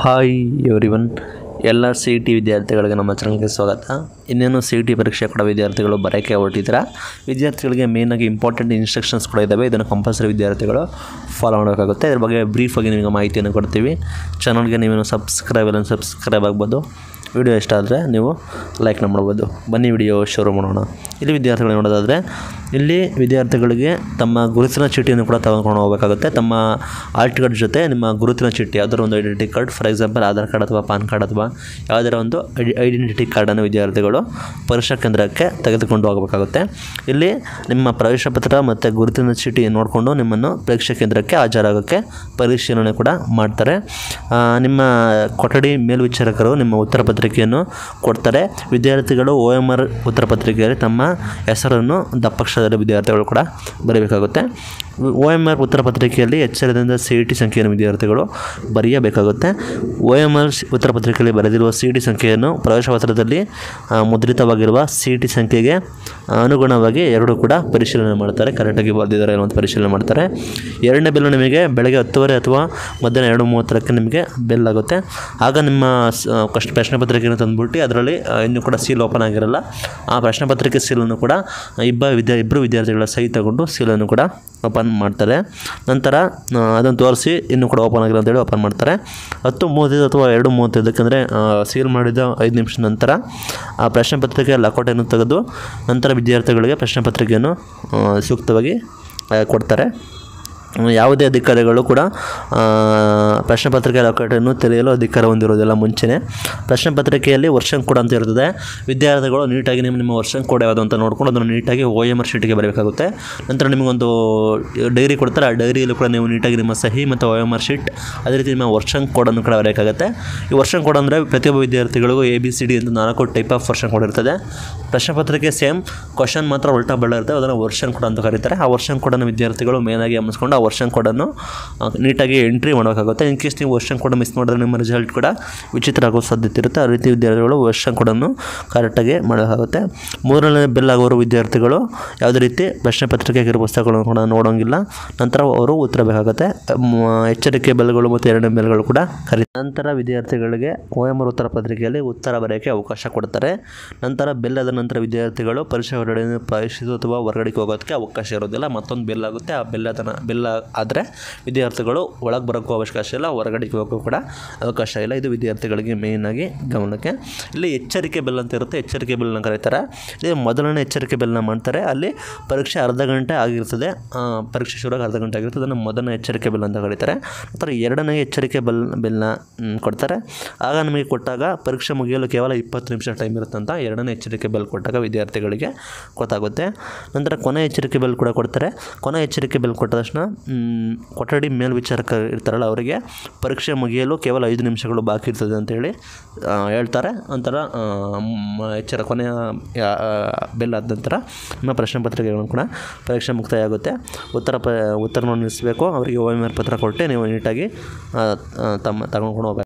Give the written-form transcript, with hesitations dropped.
Hi everyone, ಎಲ್ಲ C E T ವಿದ್ಯಾರ್ಥಿಗಳಿಗೆ ನಮ್ಮ ಚಾನಲ್ಗೆ ಸ್ವಾಗತ. ಇನ್ನೇನು ಸಿ ಇ ಟಿ ಪರೀಕ್ಷೆ ಕೂಡ ವಿದ್ಯಾರ್ಥಿಗಳು ಬರೋಕ್ಕೆ ಹೊರಟಿದ್ದೀರಾ. ವಿದ್ಯಾರ್ಥಿಗಳಿಗೆ ಮೇಯ್ನಾಗಿ ಇಂಪಾರ್ಟೆಂಟ್ ಇನ್ಸ್ಟ್ರಕ್ಷನ್ಸ್ ಕೂಡ ಇದ್ದಾವೆ. ಇದನ್ನು ಕಂಪಲ್ಸರಿ ವಿದ್ಯಾರ್ಥಿಗಳು ಫಾಲೋ ಮಾಡಬೇಕಾಗುತ್ತೆ. ಇದ್ರ ಬಗ್ಗೆ ಬ್ರೀಫಾಗಿ ನಿಮಗೆ ಮಾಹಿತಿಯನ್ನು ಕೊಡ್ತೀವಿ. ಚಾನಲ್ಗೆ ನೀವೇನು ಸಬ್ಸ್ಕ್ರೈಬ್ ಆಗ್ಬೋದು. ವಿಡಿಯೋ ಇಷ್ಟ ಆದರೆ ನೀವು ಲೈಕ್ನ ಮಾಡ್ಬೋದು. ಬನ್ನಿ ವಿಡಿಯೋ ಶುರು ಮಾಡೋಣ. ಇಲ್ಲಿ ವಿದ್ಯಾರ್ಥಿಗಳು ನೋಡೋದಾದರೆ, ಇಲ್ಲಿ ವಿದ್ಯಾರ್ಥಿಗಳಿಗೆ ತಮ್ಮ ಗುರುತಿನ ಚೀಟಿಯನ್ನು ಕೂಡ ತಗೊಂಡು ಹೋಗಬೇಕಾಗುತ್ತೆ. ತಮ್ಮ ಆಲ್ ಟಿಕೆಟ್ ಜೊತೆ ನಿಮ್ಮ ಗುರುತಿನ ಚೀಟಿ, ಯಾವುದಾದ್ರು ಒಂದು identity card, for example Aadhaar card ಅಥವಾ ಪಾನ್ ಕಾರ್ಡ್ ಅಥವಾ ಯಾವುದಾರ ಒಂದು ಐಡೆಂಟಿಟಿ ಕಾರ್ಡನ್ನು ವಿದ್ಯಾರ್ಥಿಗಳು ಪರೀಕ್ಷಾ ಕೇಂದ್ರಕ್ಕೆ ತೆಗೆದುಕೊಂಡು ಹೋಗಬೇಕಾಗುತ್ತೆ. ಇಲ್ಲಿ ನಿಮ್ಮ ಪ್ರವೇಶ ಪತ್ರ ಮತ್ತು ಗುರುತಿನ ಚೀಟಿ ನೋಡಿಕೊಂಡು ನಿಮ್ಮನ್ನು ಪರೀಕ್ಷಾ ಕೇಂದ್ರಕ್ಕೆ ಹಾಜರಾಗೋಕ್ಕೆ ಪರಿಶೀಲನೆ ಕೂಡ ಮಾಡ್ತಾರೆ. ನಿಮ್ಮ ಕೊಠಡಿ ಮೇಲ್ವಿಚಾರಕರು ನಿಮ್ಮ ಉತ್ತರ ಪತ್ರಿಕೆಯನ್ನು ಕೊಡ್ತಾರೆ. ವಿದ್ಯಾರ್ಥಿಗಳು OMR ಉತ್ತರ ಪತ್ರಿಕೆಯಲ್ಲಿ ತಮ್ಮ ಹೆಸರನ್ನು ದಪ್ಪಕ್ಷರದಲ್ಲಿ ವಿದ್ಯಾರ್ಥಿಗಳು ಕೂಡ ಬರೀಬೇಕಾಗುತ್ತೆ. OMR ಉತ್ತರ ಪತ್ರಿಕೆಯಲ್ಲಿ ಎಚ್ಚರದಿಂದ CET ಸಂಖ್ಯೆಯನ್ನು ವಿದ್ಯಾರ್ಥಿಗಳು ಬರೆಯಬೇಕಾಗುತ್ತೆ. OMR ಉತ್ತರ ಪತ್ರಿಕೆಯಲ್ಲಿ ಬರೆದಿರುವ CET ಸಂಖ್ಯೆಯನ್ನು ಪ್ರವೇಶ ಪತ್ರದಲ್ಲಿ ಮುದ್ರಿತವಾಗಿರುವ CET ಸಂಖ್ಯೆಗೆ ಅನುಗುಣವಾಗಿ ಎರಡೂ ಕೂಡ ಪರಿಶೀಲನೆ ಮಾಡ್ತಾರೆ. ಕರೆಕ್ಟಾಗಿ ಬರೆದಿದ್ದಾರೆ ಅನ್ನೋದು ಪರಿಶೀಲನೆ ಮಾಡ್ತಾರೆ. ಎರಡನೇ ಬೆಲ್ ನಿಮಗೆ ಬೆಳಗ್ಗೆ 10:30 ಅಥವಾ ಮಧ್ಯಾಹ್ನ 2:30 ನಿಮಗೆ ಬೆಲ್ ಆಗುತ್ತೆ. ಆಗ ನಿಮ್ಮ ಪ್ರಶ್ನೆ ಪತ್ರಿಕೆಯನ್ನು ತಂದುಬಿಟ್ಟು ಅದರಲ್ಲಿ ಇನ್ನೂ ಕೂಡ ಸೀಲ್ ಓಪನ್ ಆಗಿರಲ್ಲ. ಆ ಪ್ರಶ್ನೆ ಪತ್ರಿಕೆ ಸೀಲನ್ನು ಕೂಡ ಇಬ್ಬರು ವಿದ್ಯಾರ್ಥಿಗಳ ಸಹಿ ತಗೊಂಡು ಸೀಲನ್ನು ಕೂಡ ಓಪನ್ ಮಾಡ್ತಾರೆ. ನಂತರ ಅದನ್ನು ತೋರಿಸಿ ಇನ್ನೂ ಕೂಡ ಓಪನ್ ಆಗಿಲ್ಲ ಅಂತೇಳಿ ಓಪನ್ ಮಾಡ್ತಾರೆ. 10:35 ಅಥವಾ 2:35 ಅಂದರೆ ಸೀಲ್ ಮಾಡಿದ 5 ನಿಮಿಷದ ನಂತರ ಆ ಪ್ರಶ್ನೆ ಪತ್ರಿಕೆಯ ಲಕೋಟೆಯನ್ನು ತೆಗೆದು ನಂತರ ವಿದ್ಯಾರ್ಥಿಗಳಿಗೆ ಪ್ರಶ್ನೆ ಪತ್ರಿಕೆಯನ್ನು ಸೂಕ್ತವಾಗಿ ಕೊಡ್ತಾರೆ. ಯಾವುದೇ ಅಧಿಕಾರಿಗಳು ಕೂಡ ಪ್ರಶ್ನೆ ಪತ್ರಿಕೆ ಲಕೋಟೆಯನ್ನು ತೆರೆಯಲು ಅಧಿಕಾರ ಹೊಂದಿರೋದಿಲ್ಲ. ಮುಂಚೆನೇ ಪ್ರಶ್ನೆ ಪತ್ರಿಕೆಯಲ್ಲಿ ವರ್ಷನ್ ಕೋಡ್ ಅಂತ ಇರ್ತದೆ. ವಿದ್ಯಾರ್ಥಿಗಳು ನೀಟಾಗಿ ನಿಮ್ಮ ವರ್ಷನ್ ಕೋಡ್ ಯಾವುದು ಅಂತ ನೋಡ್ಕೊಂಡು ಅದನ್ನು ನೀಟಾಗಿ OMR ಶೀಟಿಗೆ ಬರಬೇಕಾಗುತ್ತೆ. ನಂತರ ನಿಮಗೊಂದು ಡೈರಿ ಕೊಡ್ತಾರೆ. ಆ ಡೈರಿಯಲ್ಲೂ ಕೂಡ ನೀವು ನೀಟಾಗಿ ನಿಮ್ಮ ಸಹಿ ಮತ್ತು OMR ಶೀಟ್, ಅದೇ ರೀತಿ ನಿಮ್ಮ ವರ್ಷನ್ ಕೋಡನ್ನು ಕೂಡ ಬರೆಯಬೇಕಾಗುತ್ತೆ. ಈ ವರ್ಷನ್ ಕೋಡ್ ಅಂದರೆ ಪ್ರತಿಯೊಬ್ಬ ವಿದ್ಯಾರ್ಥಿಗಳಿಗೂ ABCD ಅಂತ 4 ಟೈಪ್ ಆಫ್ ವರ್ಷನ್ ಕೋಡ್ ಇರ್ತದೆ. ಪ್ರಶ್ನೆ ಪತ್ರಿಕೆ ಸೇಮ್, ಕ್ವಶನ್ ಮಾತ್ರ ಉಲ್ಟಾ ಬೆಳ್ಳ ಇರ್ತದೆ. ಅದನ್ನು ವರ್ಷನ್ ಕೋಡ್ ಅಂತ ಕರೀತಾರೆ. ಆ ವರ್ಷನ್ ಕೋಡನ್ನು ವಿದ್ಯಾರ್ಥಿಗಳು ಮೇನಾಗಿ ಗಮನಿಸ್ಕೊಂಡು ಆ ವರ್ಷನ್ ಕೋಡನ್ನು ನೀಟಾಗಿ ಎಂಟ್ರಿ ಮಾಡಬೇಕಾಗುತ್ತೆ. ಇನ್ ಕೇಸ್ ನೀವು ವರ್ಷನ್ ಕೋಡ್ ಮಿಸ್ ಮಾಡಿದ್ರೆ ನಿಮ್ಮ ರಿಸಲ್ಟ್ ಕೂಡ ವಿಚಿತ್ರ ಆಗೋ ಸಾಧ್ಯತೆ ಇರುತ್ತೆ. ಆ ರೀತಿ ವಿದ್ಯಾರ್ಥಿಗಳು ವರ್ಷನ್ ಕೋಡನ್ನು ಕರೆಕ್ಟಾಗಿ ಮಾಡಬೇಕಾಗುತ್ತೆ. ಮೂರನೇ ಬೆಲ್ ಆಗೋರು ವಿದ್ಯಾರ್ಥಿಗಳು ಯಾವುದೇ ರೀತಿ ಪ್ರಶ್ನೆ ಪತ್ರಿಕೆ ಪುಸ್ತಕಗಳನ್ನು ಕೂಡ ನೋಡೋಂಗಿಲ್ಲ. ನಂತರ ಅವರು ಉತ್ತರ ಬೇಕಾಗುತ್ತೆ. ಎಚ್ಚರಿಕೆ ಬೆಲ್ಗಳು ಮತ್ತು ಎರಡನೇ ಬೆಲ್ಗಳು ಕೂಡ ನಂತರ ವಿದ್ಯಾರ್ಥಿಗಳಿಗೆ OMR ಉತ್ತರ ಪತ್ರಿಕೆಯಲ್ಲಿ ಉತ್ತರ ಬರೆಯೋಕ್ಕೆ ಅವಕಾಶ ಕೊಡ್ತಾರೆ. ನಂತರ ಬೆಲ್ ಆದ ನಂತರ ವಿದ್ಯಾರ್ಥಿಗಳು ಪರೀಕ್ಷೆ ಹೊರಗಡೆ ಪ್ರವೇಶಿಸು ಅಥವಾ ಹೊರಗಡೆಗೆ ಹೋಗೋದಕ್ಕೆ ಅವಕಾಶ ಇರೋದಿಲ್ಲ. ಮತ್ತೊಂದು ಬೆಲ್ ಆಗುತ್ತೆ. ಆ ಬೆಲ್ ಆದರೆ ವಿದ್ಯಾರ್ಥಿಗಳು ಒಳಗೆ ಬರೋಕ್ಕೂ ಅವಕಾಶ ಇಲ್ಲ, ಹೊರಗಡೆಗೆ ಹೋಗೋಕ್ಕೂ ಕೂಡ ಅವಕಾಶ ಇಲ್ಲ. ಇದು ವಿದ್ಯಾರ್ಥಿಗಳಿಗೆ ಮೇಯ್ನಾಗಿ ಗಮನಕ್ಕೆ. ಇಲ್ಲಿ ಎಚ್ಚರಿಕೆ ಬೆಲ್ ಅಂತ ಇರುತ್ತೆ. ಎಚ್ಚರಿಕೆ ಬೆಲ್ನ ಕರೀತಾರೆ. ಇದು ಮೊದಲನೇ ಎಚ್ಚರಿಕೆ ಬೆಲ್ನ ಮಾಡ್ತಾರೆ. ಅಲ್ಲಿ ಪರೀಕ್ಷೆ ಅರ್ಧ ಗಂಟೆ ಆಗಿರ್ತದೆ. ಪರೀಕ್ಷೆ ಶುರುವಾಗಿ ಅರ್ಧ ಗಂಟೆ ಆಗಿರ್ತದೆ. ಅದನ್ನು ಮೊದಲನೇ ಎಚ್ಚರಿಕೆ ಬೆಲ್ ಅಂತ ಕರೀತಾರೆ. ನಂತರ ಎರಡನೇ ಎಚ್ಚರಿಕೆ ಬೆಲ್ನ ಕೊಡ್ತಾರೆ. ಆಗ ನಮಗೆ ಕೊಟ್ಟಾಗ ಪರೀಕ್ಷೆ ಮುಗಿಯಲು ಕೇವಲ 20 ನಿಮಿಷ ಟೈಮ್ ಇರುತ್ತೆ ಅಂತ ಎರಡನೇ ಎಚ್ಚರಿಕೆ ಬೆಲ್ ಕೊಟ್ಟಾಗ ವಿದ್ಯಾರ್ಥಿಗಳಿಗೆ ಗೊತ್ತಾಗುತ್ತೆ. ನಂತರ ಕೊನೆ ಎಚ್ಚರಿಕೆ ಬೆಲ್ ಕೂಡ ಕೊಡ್ತಾರೆ. ಕೊನೆ ಎಚ್ಚರಿಕೆ ಬೆಲ್ ಕೊಟ್ಟ ತಕ್ಷಣ ಕೊಠಡಿ ಮೇಲ್ವಿಚಾರಕರು ಇರ್ತಾರಲ್ಲ ಅವರಿಗೆ ಪರೀಕ್ಷೆ ಮುಗಿಯಲು ಕೇವಲ 5 ನಿಮಿಷಗಳು ಬಾಕಿ ಇರ್ತದೆ ಅಂತೇಳಿ ಹೇಳ್ತಾರೆ. ನಂತರ ಕೊನೆಯ ಬೆಲ್ ಆದ ನಂತರ ನಿಮ್ಮ ಪ್ರಶ್ನೆ ಪತ್ರಿಕೆಗಳನ್ನು ಕೂಡ ಪರೀಕ್ಷೆ ಮುಕ್ತಾಯ ಆಗುತ್ತೆ. ಉತ್ತರವನ್ನು ನಿಲ್ಲಿಸಬೇಕು. ಅವರಿಗೆ OMR ಪತ್ರ ಕೊಟ್ಟು ನೀವು ನೀಟಾಗಿ ತಗೊಂಡು ಹೋಗಬೇಕು.